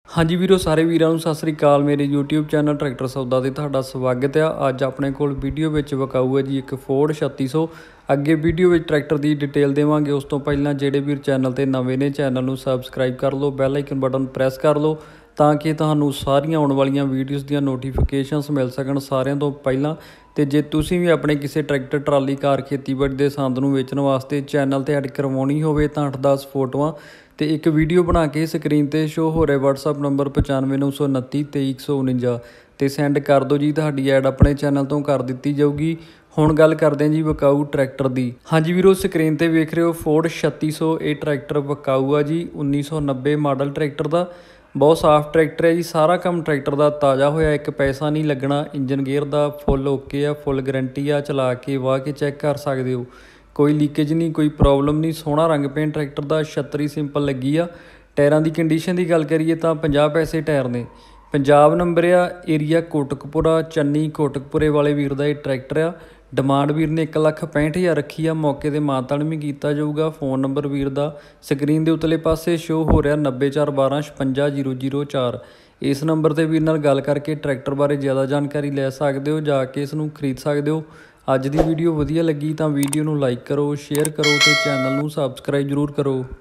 हाँ जी वीरो, सारे वीरां नूं सत श्री अकाल। मेरे यूट्यूब चैनल ट्रैक्टर सौदा ते तुहाडा स्वागत है। अज अपने कोल वीडियो विच विकाऊ है जी एक फोर्ड 3600। अगे वीडियो विच ट्रैक्टर की डिटेल देवांगे। उस तो पहलां जिहड़े वीर चैनल ते नवे ने चैनल नूं सबसक्राइब कर लो, बैल आइकन बटन प्रैस कर लो तां कि तुहानूं सारियां आउण वालीआं वीडियोज़ दीआं नोटिफिकेशनस मिल सकण सारिਆਂ ਤੋਂ ਪਹਿਲਾਂ। ਤੇ ਜੇ ਤੁਸੀਂ ਵੀ ਆਪਣੇ ਕਿਸੇ ਟਰੈਕਟਰ ਟਰਾਲੀ ਕਾਰ ਖੇਤੀਬਾੜੀ ਦੇ ਸੰਦ ਨੂੰ ਵੇਚਣ ਵਾਸਤੇ ਚੈਨਲ ਤੇ ਐਡ ਕਰਵਾਉਣੀ ਹੋਵੇ ਤਾਂ 8-10 ਫੋਟੋਆਂ ਤੇ ਇੱਕ ਵੀਡੀਓ ਬਣਾ ਕੇ ਸਕਰੀਨ ਤੇ ਸ਼ੋ ਹੋ ਰਿਹਾ WhatsApp ਨੰਬਰ 952929 2349 ਤੇ ਸੈਂਡ ਕਰ ਦਿਓ ਜੀ। ਤੁਹਾਡੀ ਐਡ ਆਪਣੇ ਚੈਨਲ ਤੋਂ ਕਰ ਦਿੱਤੀ ਜਾਊਗੀ। ਹੁਣ ਗੱਲ ਕਰਦੇ ਹਾਂ ਜੀ ਵਿਕਾਊ ਟਰੈਕਟਰ ਦੀ। ਹਾਂਜੀ ਵੀਰੋ, ਸਕਰੀਨ ਤੇ ਵੇਖ ਰਹੇ ਹੋ ਫੋਰਡ 3600। ਇਹ ਟਰੈਕਟਰ ਵਿਕਾਊ ਆ ਜੀ, 1990 ਮਾਡਲ ਟਰੈਕਟਰ ਦਾ। बहुत साफ ट्रैक्टर है जी। सारा काम ट्रैक्टर का ताज़ा होया, एक पैसा नहीं लगना। इंजन गेयर का फुल ओके आ, फुल गरंटी आ। चला के वाह के चैक कर सकते हो, कोई लीकेज नहीं, कोई प्रॉब्लम नहीं। सोहना रंग पेंट ट्रैक्टर का, छतरी सिंपल लगी आ। टायरां की कंडीशन की गल करिए तो 50 पैसे टायर ने। पंजाब नंबर आ, एरिया कोटकपुरा, चन्नी कोटकपुरे वाले वीर का यह ट्रैक्टर आ। डिमांड वीर ने 1,65,000 रखी आ। मौके पर मानतान भी किया जाऊगा। फोन नंबर वीर का स्क्रीन के उतले पासे शो हो रहा 9041255004। इस नंबर पर वीर नाल गल करके ट्रैक्टर बारे ज़्यादा जानकारी लै सकते हो, जाके इसनूं खरीद सकते हो। अज की वीडियो वधिया लगी तो वीडियो नूं लाइक करो, शेयर करो तो चैनल नूं सबसक्राइब जरूर करो।